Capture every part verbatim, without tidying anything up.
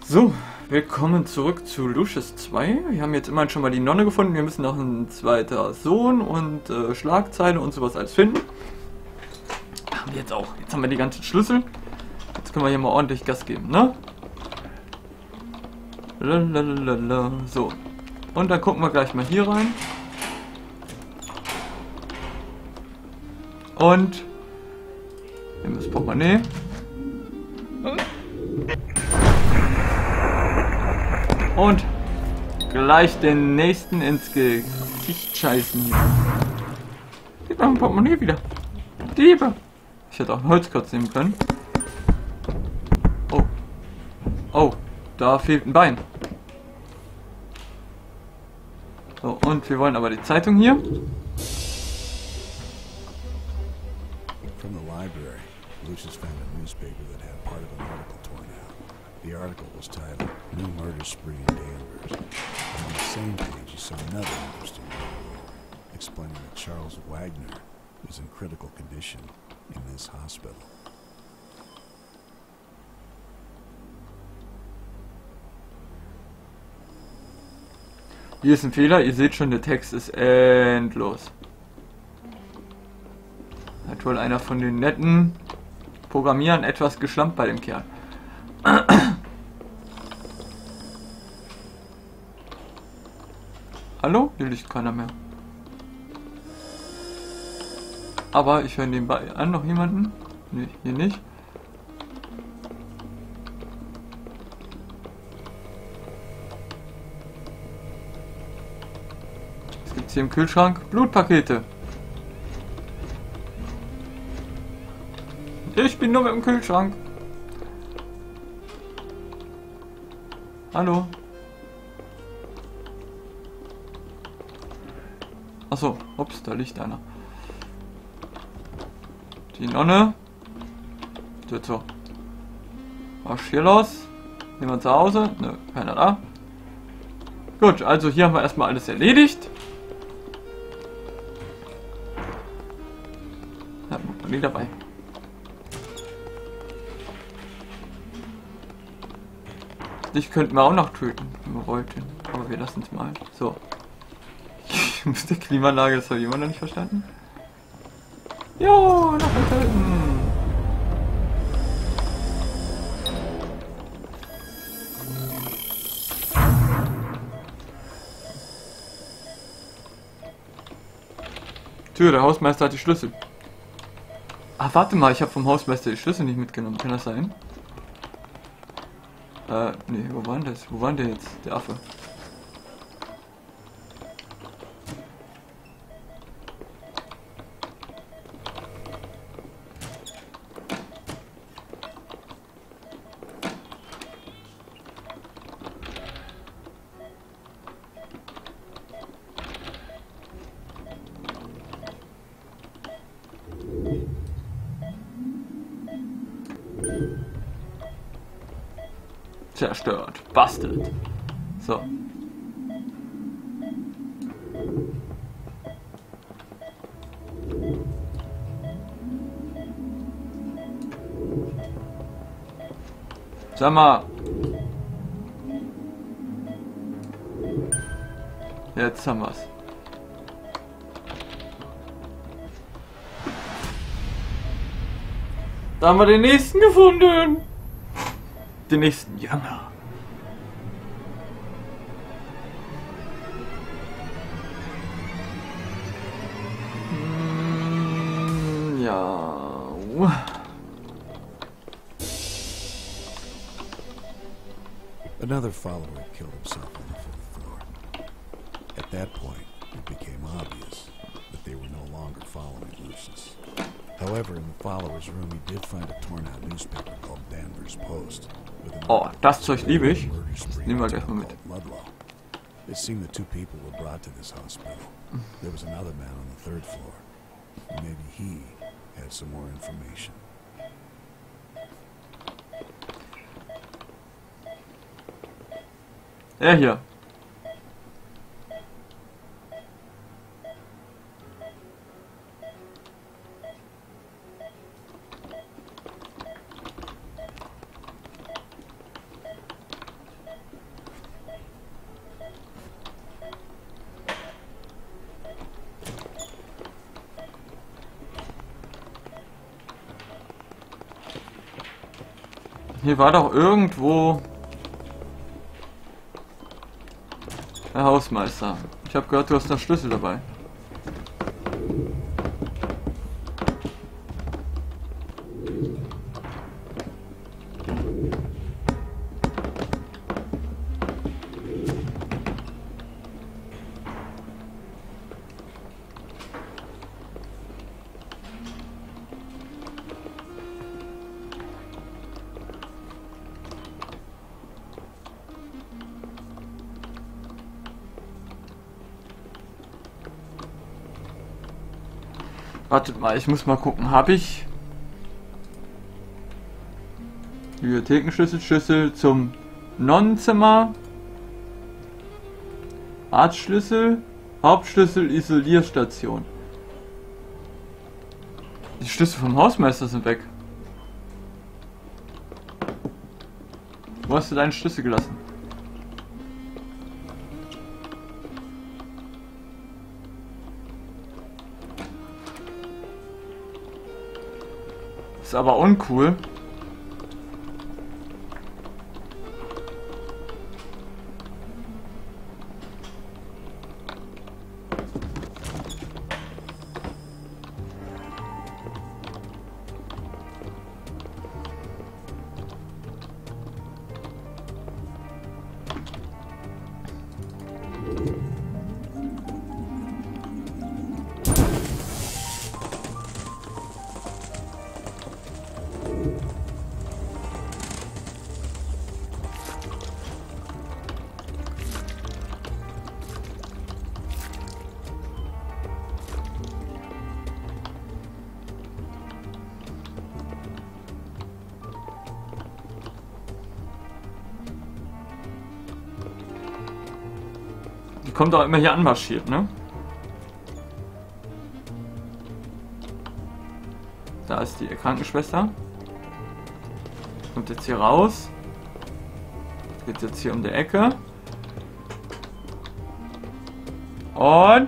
So, willkommen zurück zu Lucius zwei. Wir haben jetzt immerhin schon mal die Nonne gefunden. Wir müssen noch einen zweiten Sohn und äh, Schlagzeile und sowas alles finden. Haben wir jetzt auch. Jetzt haben wir die ganzen Schlüssel. Jetzt können wir hier mal ordentlich Gas geben, ne? Lalalala. So. Und dann gucken wir gleich mal hier rein. Und nehmen das Portemonnaie. Und gleich den nächsten ins Gesicht scheißen. Gib mir ein Portemonnaie wieder. Diebe. Ich hätte auch ein Holzkotz nehmen können. Oh. Oh, da fehlt ein Bein. So, und wir wollen aber die Zeitung hier. From the library, Lucius found a newspaper that had part of an article torn out. The article was titled New Murder Spree in Danvers. And on the same page, he saw another interesting article explaining that Charles Wagner was in critical condition in this hospital. Hier ist ein Fehler, ihr seht schon, der Text ist endlos. Hat wohl einer von den netten Programmierern etwas geschlampt bei dem Kerl. Hallo? Hier liegt keiner mehr. Aber ich höre nebenbei an noch jemanden. Ne, hier nicht. Was gibt's hier im Kühlschrank? Blutpakete. Ich bin nur mit dem Kühlschrank. Hallo? Achso, ups, da liegt einer. Die Nonne. So, so. Was ist hier los? Jemand zu Hause? Nö, keiner da. Gut, also hier haben wir erstmal alles erledigt. Ja, nie dabei. Dich könnten wir auch noch töten, wenn wir wollten. Aber wir lassen es mal. So. Ich muss der Klimaanlage, das habe ich immer noch nicht verstanden. Jo, noch mal töten. Tür, der Hausmeister hat die Schlüssel. Ah, warte mal, ich habe vom Hausmeister die Schlüssel nicht mitgenommen. Kann das sein? Äh, nee, wo war denn das? Wo war denn der jetzt? Der Affe. Zerstört. Bastelt. So. Sag mal. Jetzt haben wir's. Da haben wir den nächsten gefunden. Den nächsten Jünger. Hm, ja. Another follower killed himself on the fifth floor. At that point, it became obvious that they were no longer following Lucius. However, in the follower's room, he did find a torn-out newspaper called Danvers Post. Oh, das Zeug liebe ich. Das nehmen wir gleich mal mit. It seemed that two people were brought to this hospital. There was another man on the third floor. Maybe he had some more information. Er hier. Hier war doch irgendwo der Hausmeister. Ich habe gehört, du hast noch Schlüssel dabei. Wartet mal, ich muss mal gucken. Habe ich Bibliothekenschlüssel, Schlüssel zum Nonnenzimmer, Arztschlüssel, Hauptschlüssel, Isolierstation. Die Schlüssel vom Hausmeister sind weg. Wo hast du deinen Schlüssel gelassen? Ist aber uncool. Die kommt auch immer hier anmarschiert, ne? Da ist die Krankenschwester. Kommt jetzt hier raus. Geht jetzt hier um die Ecke. Und...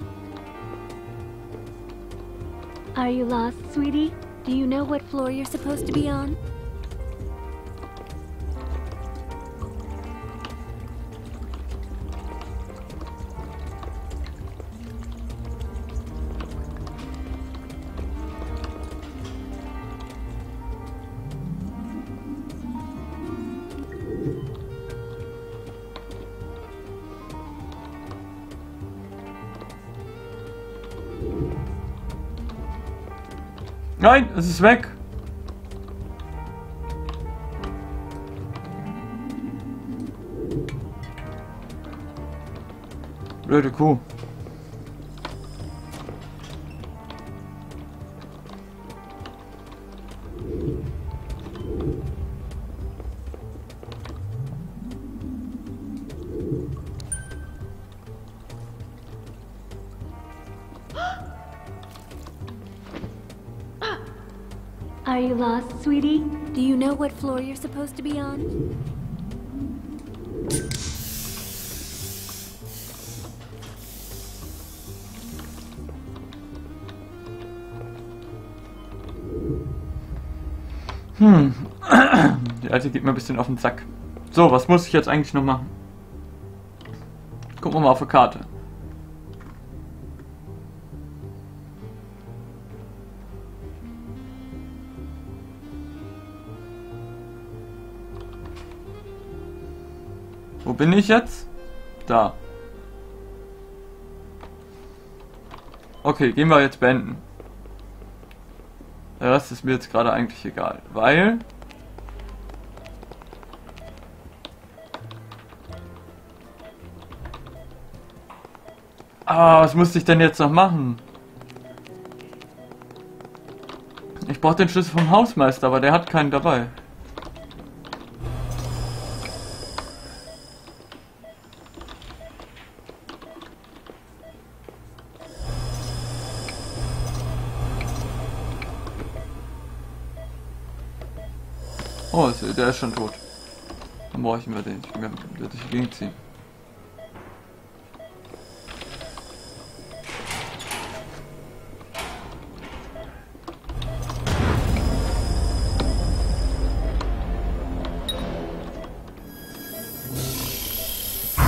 Are you lost, sweetie? Do you know what floor you're supposed to be on? Nein, es ist weg. Blöde Kuh. Are you lost, sweetie? Do you know what floor you're supposed to be on? Hm. Die Alte geht mir ein bisschen auf den Sack. So, was muss ich jetzt eigentlich noch machen? Gucken wir mal auf die Karte. Wo bin ich jetzt? Da. Okay, gehen wir jetzt beenden. Der Rest ist mir jetzt gerade eigentlich egal, weil... Ah, was musste ich denn jetzt noch machen? Ich brauche den Schlüssel vom Hausmeister, aber der hat keinen dabei. Oh, der ist schon tot. Dann brauchen wir den. Ich werde durch die Gegend ziehen.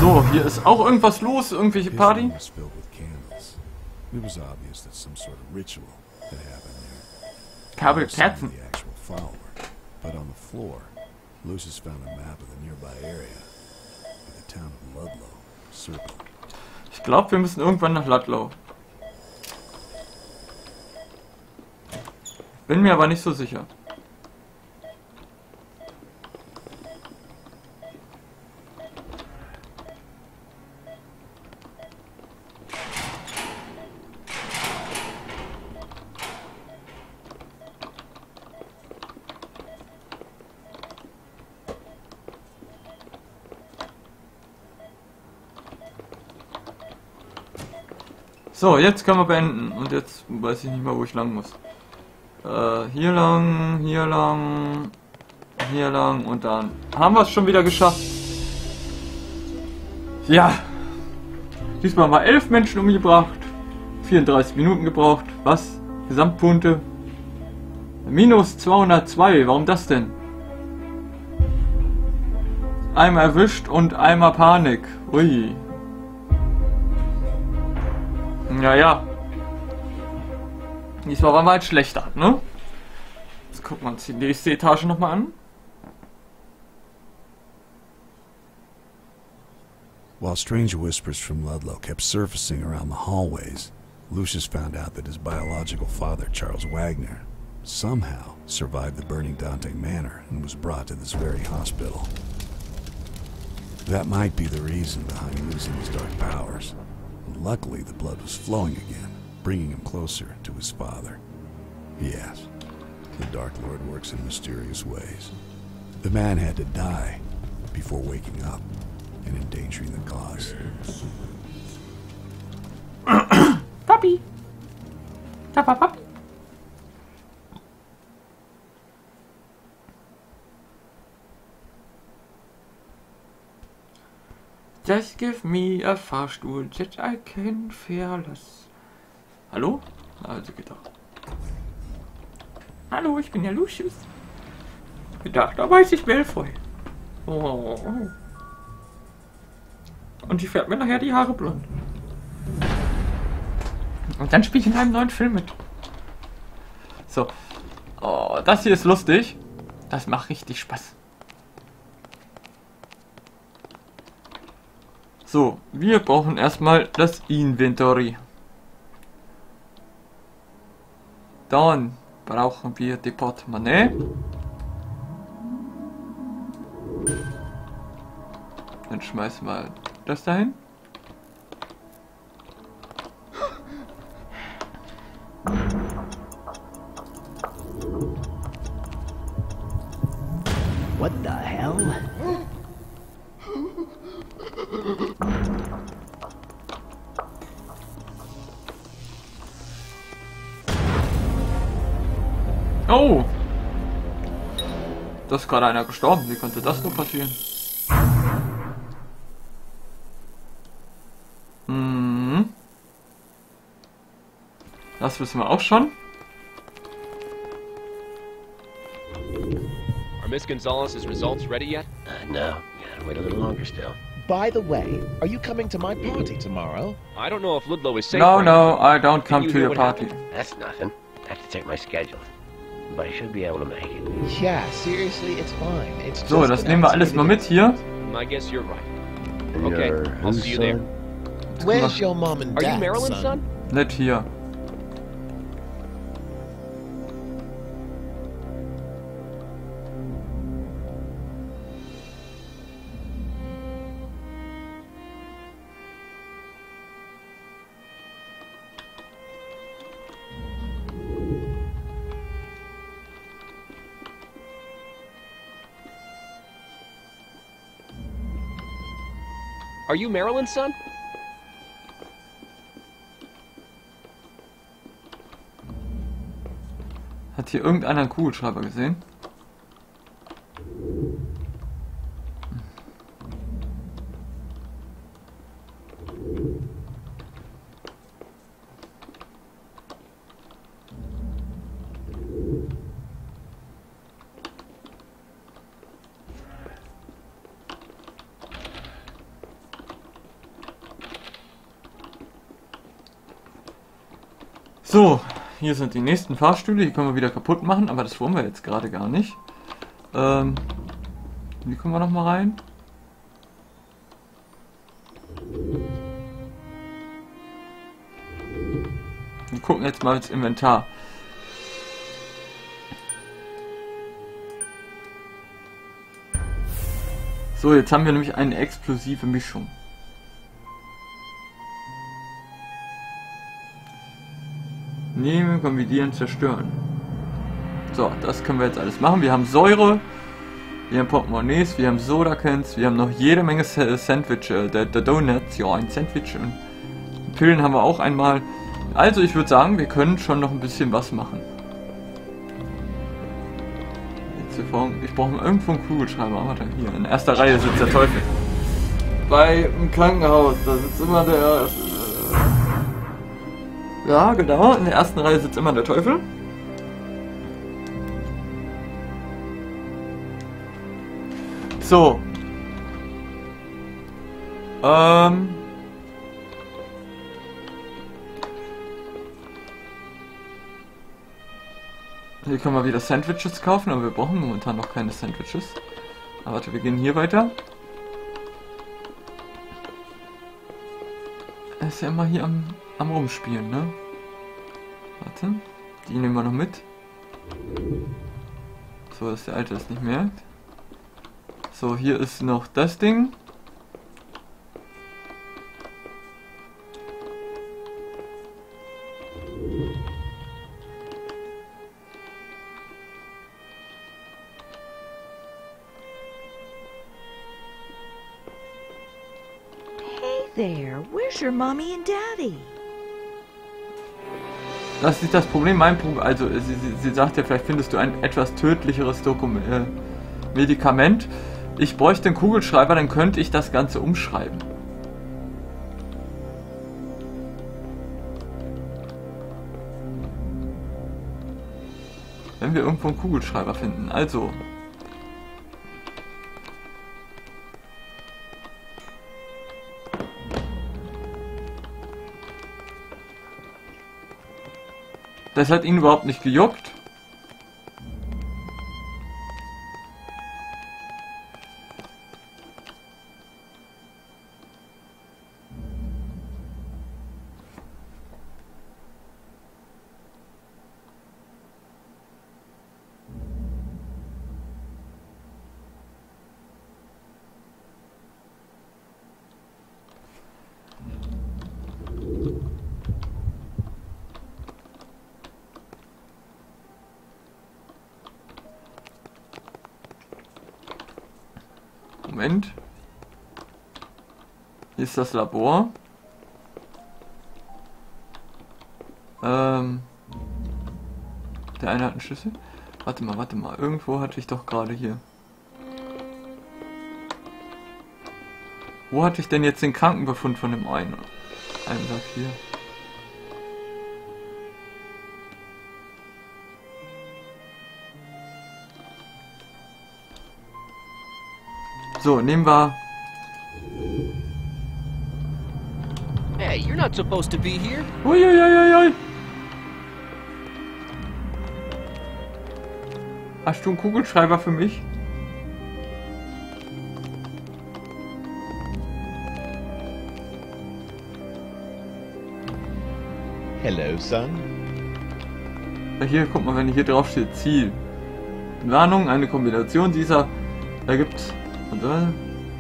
So, hier ist auch irgendwas los, irgendwelche His Party. room was filled with candles. It was obvious that some sort of ritual had happened there. Kabel No sign of Kerzen. the actual follower, but on the floor, Lucius found a map of the nearby area with the town of Ludlow circled. Ich glaube, wir müssen irgendwann nach Ludlow. Bin mir aber nicht so sicher. So, jetzt können wir beenden. Und jetzt weiß ich nicht mehr, wo ich lang muss. Äh, hier lang, hier lang, hier lang und dann haben wir es schon wieder geschafft. Ja. Diesmal haben wir elf Menschen umgebracht. vierunddreißig Minuten gebraucht. Was? Gesamtpunkte? Minus zweihundertzwei. Warum das denn? Einmal erwischt und einmal Panik. Ui. Ja, ja. Diesmal waren wir halt schlechter, ne? Jetzt gucken wir uns die nächste Etage nochmal an. While strange whispers from Ludlow kept surfacing around the hallways, Lucius found out that his biological father, Charles Wagner, somehow survived the burning Dante Manor and was brought to this very hospital. That might be the reason behind losing his dark powers. And luckily, the blood was flowing again, bringing him closer to his father. Yes, the Dark Lord works in mysterious ways. The man had to die before waking up and endangering the cause. Papi! Papa, Papi! Just give me a Fahrstuhl that I can fearless. Hallo? Also geht doch. Hallo, ich bin ja Lucius. Gedacht, da weiß ich Malfoy. Oh. Und die färbt mir nachher die Haare blond. Und dann spiele ich in einem neuen Film mit. So. Oh, das hier ist lustig. Das macht richtig Spaß. So, wir brauchen erstmal das Inventory. Dann brauchen wir die Portemonnaie. Dann schmeißen wir das dahin. What the hell? Oh! Da ist gerade einer gestorben. Wie konnte das nur passieren? Hm. Das wissen wir auch schon. Are Miss Gonzalez's results ready yet? Uh, no, gotta wait a little longer still. By the way, are you coming to my party tomorrow? I don't know if Ludlow is safe. No, right no, now. I don't come you to hear your what party. That's nothing. I have to check my schedule. But I should be able to make it. Yeah, seriously, it's fine. It's So, just das an nehmen wir alles mal mit hier. I guess you're right. And Okay, you're I'll whose see you son? there. Where's your mom and Are dad, you Marilyn's son? Nicht hier. Are you Marilyn's son? Hat hier irgendeiner einen Kugelschreiber gesehen? So, hier sind die nächsten Fahrstühle, die können wir wieder kaputt machen, aber das wollen wir jetzt gerade gar nicht. Ähm, wie kommen wir nochmal rein? Wir gucken jetzt mal ins Inventar. So, jetzt haben wir nämlich eine explosive Mischung. Nehmen, kombinieren, zerstören. So, das können wir jetzt alles machen. Wir haben Säure, wir haben Portemonnaies, wir haben Soda-Cans, wir haben noch jede Menge Sandwich, äh, der, der Donuts, ja, ein Sandwich und Pillen haben wir auch einmal. Also ich würde sagen, wir können schon noch ein bisschen was machen. Jetzt, ich brauche irgendwo einen Kugelschreiber. Warte, hier, in erster Reihe sitzt der Teufel. Bei im Krankenhaus, da sitzt immer der... Äh, ja, genau, in der ersten Reihe sitzt immer der Teufel. So. Ähm... Hier können wir wieder Sandwiches kaufen, aber wir brauchen momentan noch keine Sandwiches. Aber warte, wir gehen hier weiter. Er ist ja immer hier am, am Rumspielen, ne? Warte, die nehmen wir noch mit. So, dass der Alte das nicht merkt. So, hier ist noch das Ding. There, where's your mommy and daddy? Das ist nicht das Problem, mein Problem, also sie, sie, sie sagt ja, vielleicht findest du ein etwas tödlicheres Dokument, äh, Medikament. Ich bräuchte einen Kugelschreiber, dann könnte ich das Ganze umschreiben. Wenn wir irgendwo einen Kugelschreiber finden, also... Das hat ihn überhaupt nicht gejuckt. Moment. Hier ist das Labor. Ähm. Der eine hat einen Schlüssel. Warte mal, warte mal. Irgendwo hatte ich doch gerade hier. Wo hatte ich denn jetzt den Krankenbefund von dem einen? Einen Tag hier. So, nehmen wir... Hey, you're not supposed to be here. Uiuiuiui. Hast du einen Kugelschreiber für mich? Hello, son. Ja, hier, guck mal, wenn hier drauf steht, Ziel. Warnung, eine Kombination dieser ergibt... Und dann...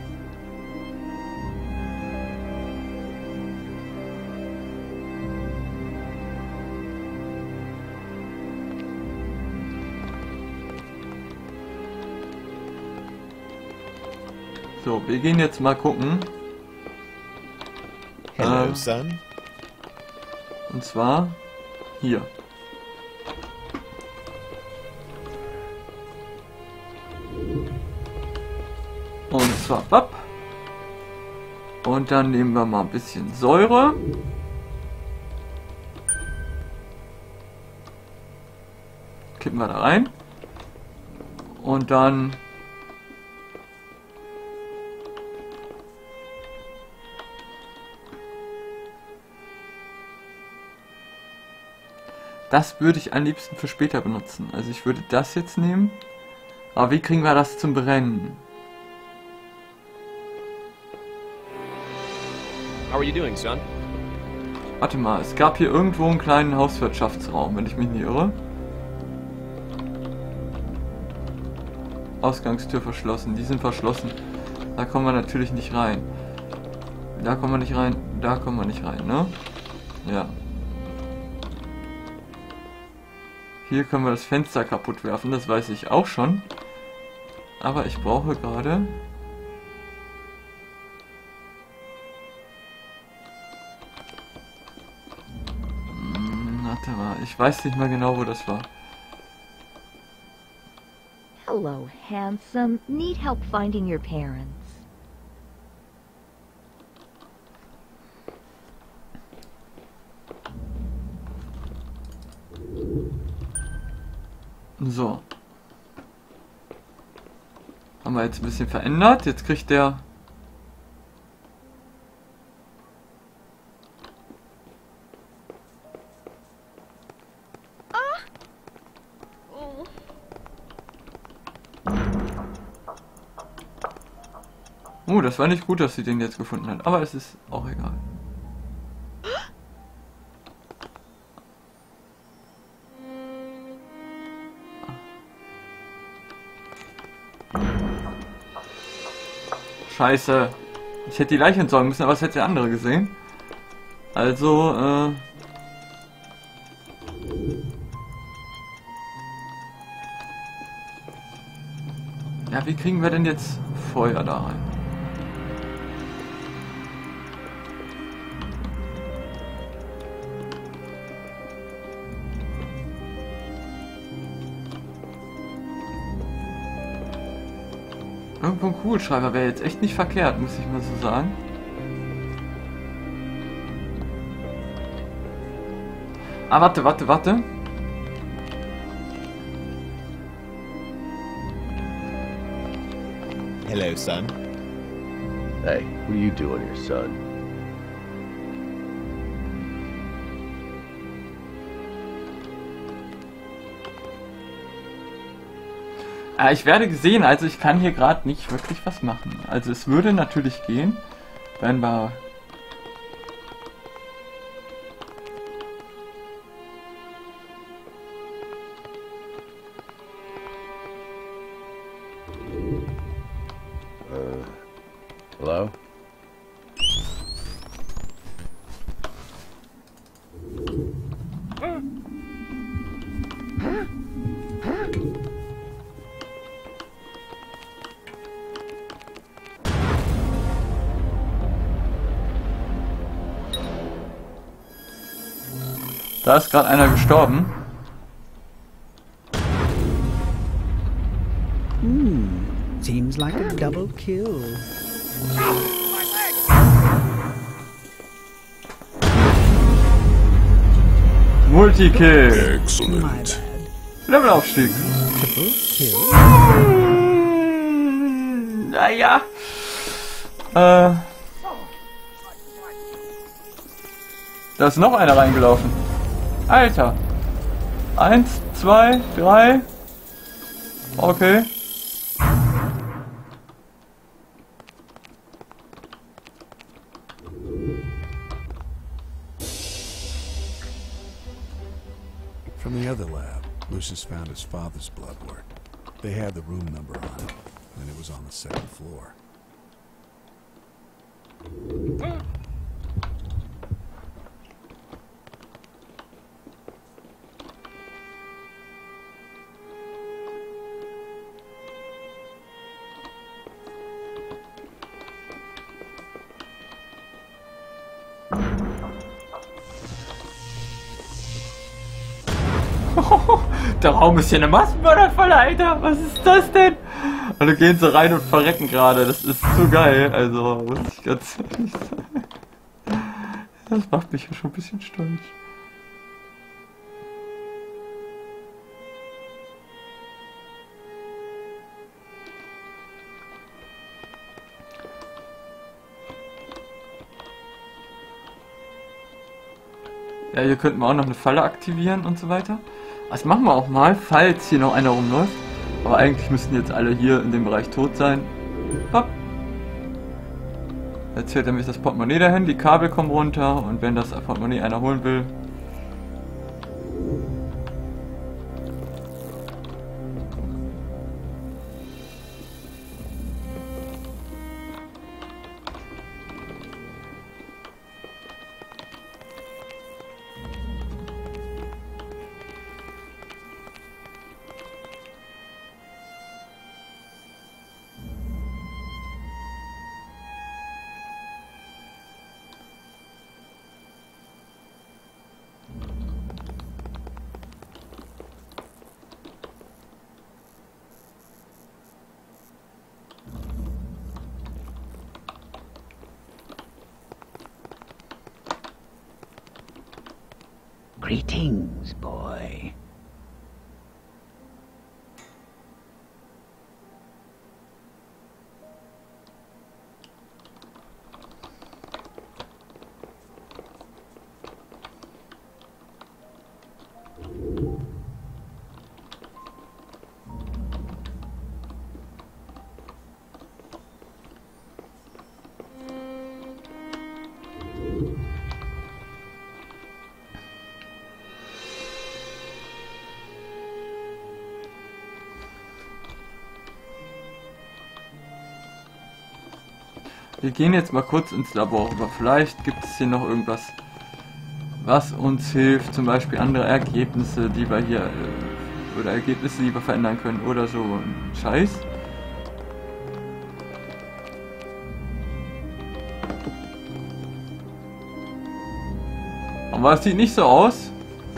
So, wir gehen jetzt mal gucken. Hello, Ähm, son. Und zwar hier. Und zwar ab. Und dann nehmen wir mal ein bisschen Säure. Kippen wir da rein. Und dann Das würde ich am liebsten für später benutzen. Also ich würde das jetzt nehmen. Aber wie kriegen wir das zum Brennen? How are you doing, son? Warte mal, es gab hier irgendwo einen kleinen Hauswirtschaftsraum, wenn ich mich nicht irre. Ausgangstür verschlossen, die sind verschlossen. Da kommen wir natürlich nicht rein. Da kommen wir nicht rein, da kommen wir nicht rein, ne? Ja. Hier können wir das Fenster kaputt werfen, das weiß ich auch schon. Aber ich brauche gerade... Hm, warte mal, ich weiß nicht mal genau, wo das war. Hello, handsome. Need help finding your parents? So. Haben wir jetzt ein bisschen verändert. Jetzt kriegt der... Oh, das war nicht gut, dass sie den jetzt gefunden hat. Aber es ist auch egal. Scheiße. Ich hätte die Leiche entsorgen müssen, aber es hätte der andere gesehen. Also, äh... ja, wie kriegen wir denn jetzt Feuer da rein? Irgendwo ein Kugelschreiber wäre jetzt echt nicht verkehrt, muss ich mal so sagen. Ah, warte, warte, warte. Hello, son. Hey, what are you doing here, son? Ah, ich werde gesehen, also ich kann hier gerade nicht wirklich was machen. Also es würde natürlich gehen, wenn wir... Uh, hello? Da ist gerade einer gestorben. Hmm, seems like a double kill. Multikill. Excellent. My bad. Levelaufstieg. Triple kill. Naja. Äh. Da ist noch einer reingelaufen. Alter. Eins, zwei, drei. Okay. From the other lab, Lucius found his father's blood work. They had the room number on it, and it was on the second floor. Der Raum ist hier eine Massenmörderfalle, Alter. Was ist das denn? Alle gehen so rein und verrecken gerade. Das ist so geil. Also, muss ich ganz ehrlich sagen. Das macht mich ja schon ein bisschen stolz. Ja, hier könnten wir auch noch eine Falle aktivieren und so weiter. Das machen wir auch mal, falls hier noch einer rumläuft. Aber eigentlich müssten jetzt alle hier in dem Bereich tot sein. Hopp. Jetzt fährt nämlich das Portemonnaie dahin, die Kabel kommen runter und wenn das Portemonnaie einer holen will... Greetings, boy. Wir gehen jetzt mal kurz ins Labor, aber vielleicht gibt es hier noch irgendwas, was uns hilft, zum Beispiel andere Ergebnisse, die wir hier, äh, oder Ergebnisse, die wir verändern können, oder so ein Scheiß. Aber es sieht nicht so aus.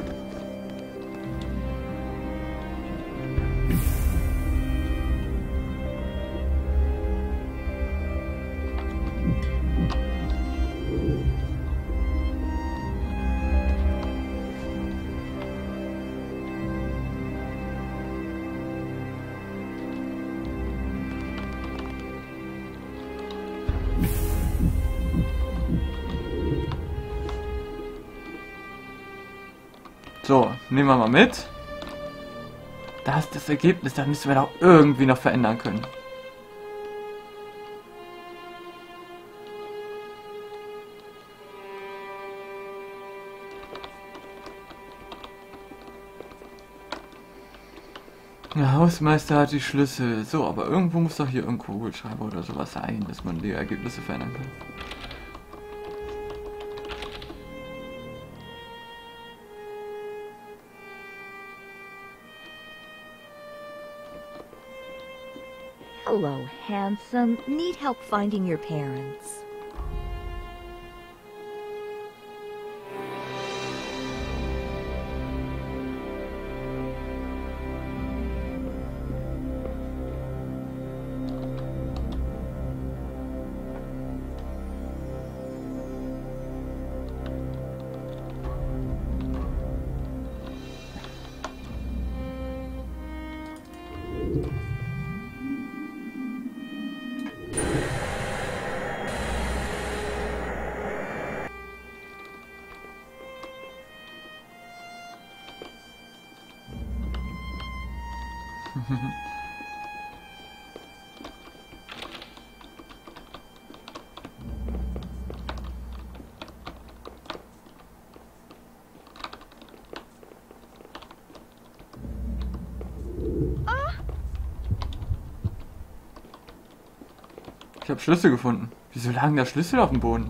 So, nehmen wir mal mit. Da ist das Ergebnis, da müssen wir doch irgendwie noch verändern können. Der Hausmeister hat die Schlüssel. So, aber irgendwo muss doch hier ein Kugelschreiber oder sowas sein, dass man die Ergebnisse verändern kann. Hello, handsome. Need help finding your parents? Ich habe Schlüssel gefunden. Wieso lagen da Schlüssel auf dem Boden?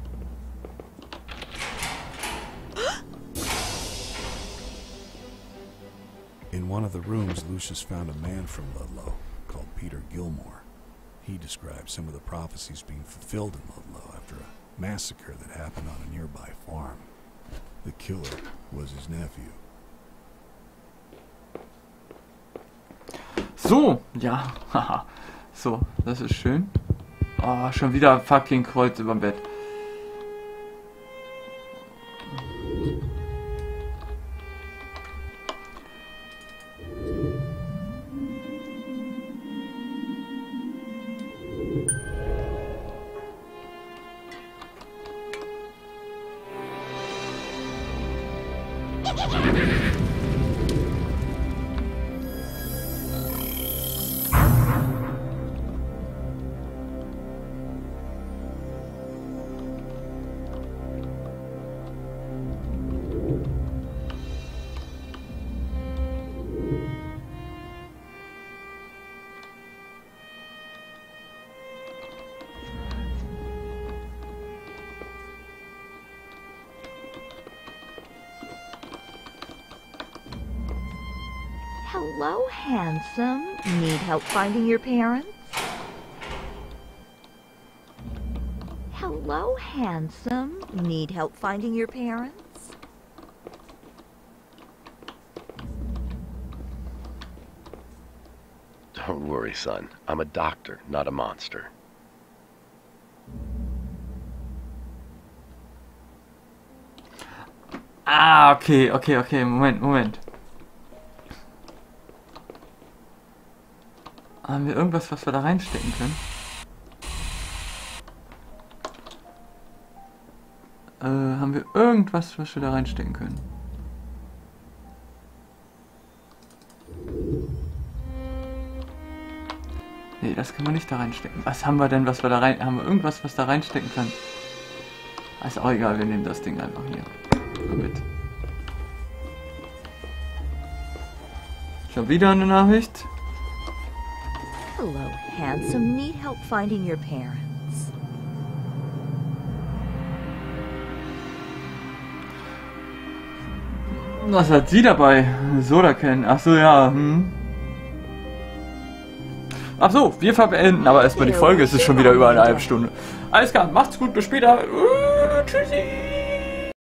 In one of the rooms, Lucius found a man from Ludlow called Peter Gilmore. He described some of the prophecies being fulfilled in Ludlow after a massacre that happened on a nearby farm. The killer was his nephew. So, ja, haha. So, das ist schön. Oh, schon wieder fucking Kreuz überm Bett. Hello, handsome. Need help finding your parents? Hello, handsome. Need help finding your parents? Don't worry, son. I'm a doctor, not a monster. Ah, okay, okay, okay. Moment, Moment. Haben wir irgendwas, was wir da reinstecken können? Äh, haben wir irgendwas, was wir da reinstecken können? Nee, das können wir nicht da reinstecken. Was haben wir denn, was wir da rein... Haben wir irgendwas, was da reinstecken kann? Ist auch egal, wir nehmen das Ding einfach hier mit. Schon wieder eine Nachricht. Hello, handsome. Need help finding your parents? Was hat sie dabei? Soda kennen. Ach so, ja. Hm. Ach so, wir verbeenden aber erstmal die Folge. Es ist schon wieder über eine halbe Stunde. Alles klar, macht's gut, bis später. Uh, tschüssi.